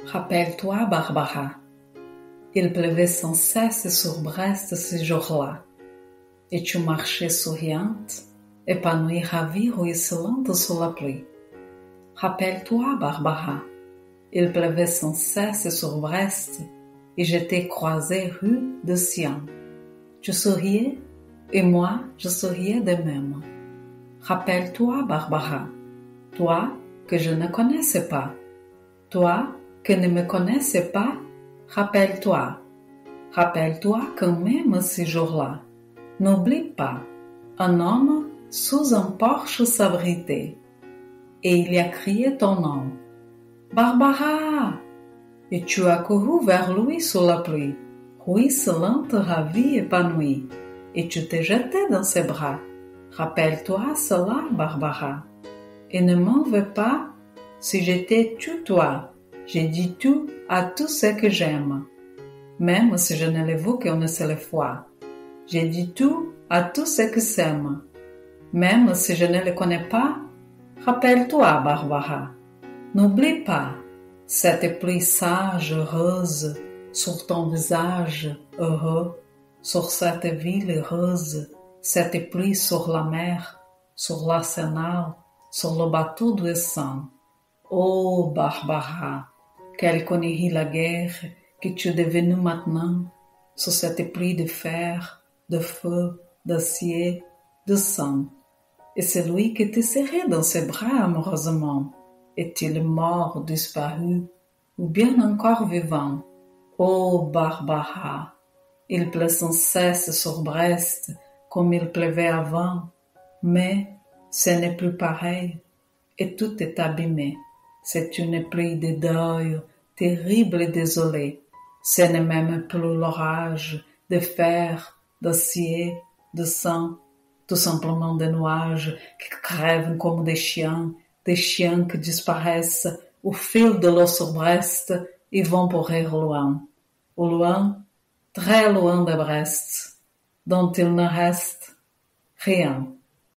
Rappelle-toi, Barbara, il pleuvait sans cesse sur Brest ce jour-là, et tu marchais souriante, épanouie, ravie, ruisselante sous la pluie. Rappelle-toi, Barbara, il pleuvait sans cesse sur Brest, et je t'ai croisée rue de Sion. Tu souriais, et moi, je souriais de même. Rappelle-toi, Barbara, toi que je ne connaissais pas, toi que ne me connaissais pas, rappelle-toi que même ce jour-là, n'oublie pas, un homme sous un porche s'abritait, et il y a crié ton nom, Barbara, et tu as couru vers lui sous la pluie, ruisselante, ravie, épanouie, et tu t'es jeté dans ses bras. Rappelle-toi cela, Barbara, et ne m'en veux pas si je t'ai tutoie. J'ai dit tout à tout ce que j'aime, même si je ne l'ai vu qu'une seule fois. J'ai dit tout à tout ce que s'aime, même si je ne le connais pas. Rappelle-toi, Barbara, n'oublie pas cette pluie sage, heureuse, sur ton visage heureux, sur cette ville heureuse, cette pluie sur la mer, sur l'arsenal, sur le bateau du sang. Oh, Barbara, quelle connerie la guerre que tu es devenue maintenant, sur cette pluie de fer, de feu, d'acier, de sang. Et celui qui te serrait dans ses bras amoureusement, est-il mort, disparu, ou bien encore vivant? Oh, Barbara, il pleut sans cesse sur Brest, comme il pleuvait avant, mais ce n'est plus pareil, et tout est abîmé. C'est une pluie de deuil, terrible et désolée. Ce n'est même plus l'orage de fer, d'acier, de sang, tout simplement des nuages qui crèvent comme des chiens qui disparaissent au fil de l'eau sur Brest et vont pourrir loin, au loin, très loin de Brest, dont il ne reste rien.